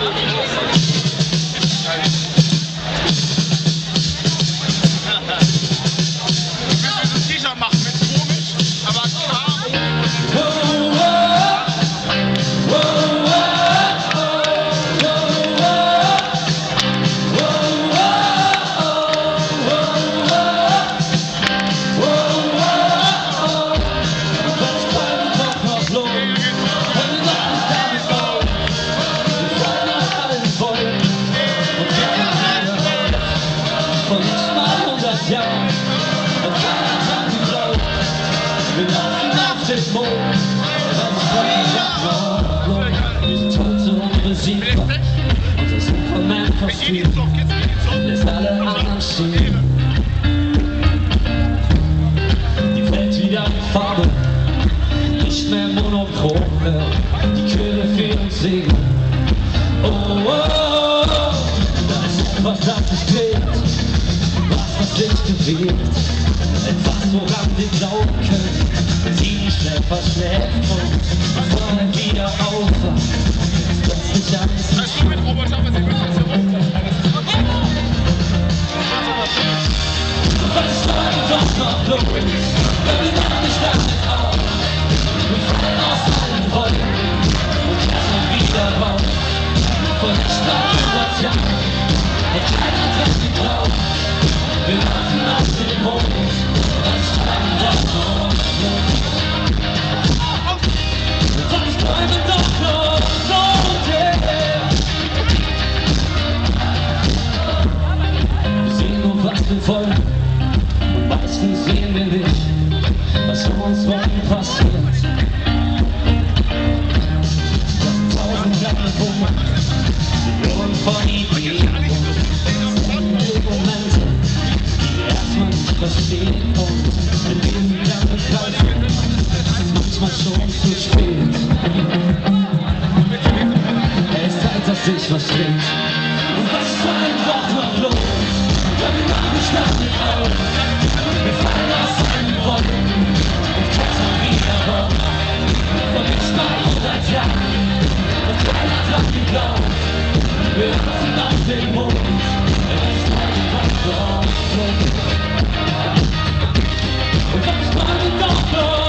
T-Shirt machen mit komisch, aber klar. Wir laufen auf den Mond, wir sind Tote und besiegbar. Unser Superman-Kostüm lässt alle anderen stehen. Die Welt wieder in Farbe, nicht mehr monochrom, die Köhle für uns singen. Oh, oh, oh, da ist etwas, das sich dreht, was sich bewegt. Etwas, woran wir glauben können, die schnell verschläft uns, bevor er wieder aufwacht, ist plötzlich alles nicht schön. Was soll doch noch los, wenn wir noch nicht damit auf? Wir fallen aus allen Wolken und kehren wieder raus. Vor nicht mal 100 Jahren hat keiner dran geglaubt. Wir laufen auf den Mond. Wir sehen nur, was wir wollen, und meistens sehen wir nicht, was um uns morgen passiert. Das sind 1000 kleine Wunder, Millionen von Ideen und Momente, die erstmal nicht verstehen und wenn wir wieder begreifen, ist manchmal schon zu spät. Es ist Zeit, dass sich was dreht. Und was ist einfach noch los? Wenn wir noch nicht damit auf. Wir fallen aus allen Wolken und klettern wieder raus. Vor nicht mal 100 Jahren hat keiner dran geglaubt. Wir laufen auf den Mond. Es ist einfach noch los. Und was wollen wir doch noch?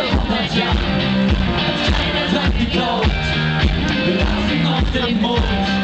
Wir laufen auf den Mond.